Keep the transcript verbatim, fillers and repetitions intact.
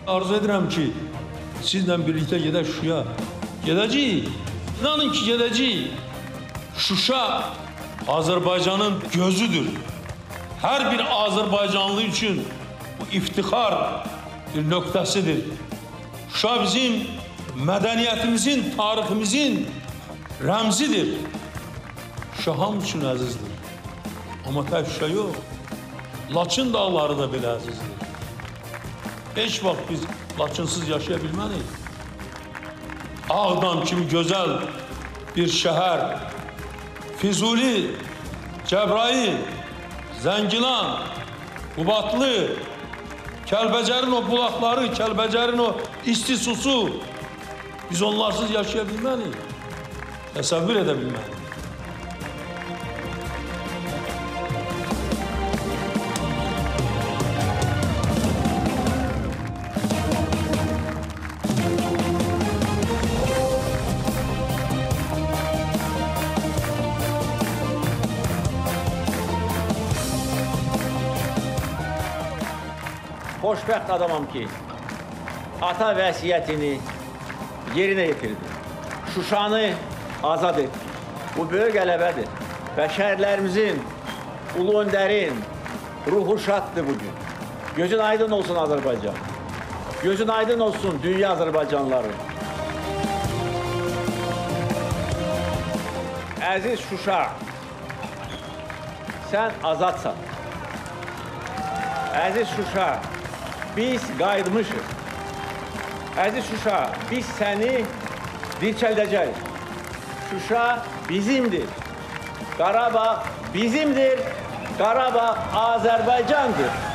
Arzu edirəm ki, sizlə birlikdə gedək Şuşaya. Gedəcəyik. İnanın ki, gedəcəyik. Şuşa Azərbaycanın gözüdür. Hər bir Azərbaycanlı üçün bu iftixar bir nöqtəsidir. Şuşa bizim mədəniyyətimizin, tariximizin rəmzidir. Şuşa hamı üçün əzizdir. Amma tək Şuşa yox, Laçın dağları da belə əzizdir. Heç vaxt biz Laçınsız yaşaya bilmərik. Ağdam kimi gözəl bir şəhər, Füzuli, Cəbrayıl, Zəngilan, Qubadlı, Kəlbəcərin o bulaqları, Kəlbəcərin o isti susu, biz onlarsız yaşaya bilmərik, təsəvvür edə bilmərik. Xoşbəxt adamam ki, ata vəsiyyətini yerinə yetirdi. Şuşanı azad etdi. Bu böyük qələbədir. Və şəhərlərimizin, ulu öndərin ruhu şaddır bugün. Gözün aydın olsun Azərbaycan. Gözün aydın olsun dünya Azərbaycanlıları. Əziz Şuşa, sən azadsan. Əziz Şuşa, biz qayıtmışıq. Əziz Şuşa, biz səni dirçəldəcəyik. Şuşa bizimdir. Qarabağ bizimdir. Qarabağ Azərbaycandır.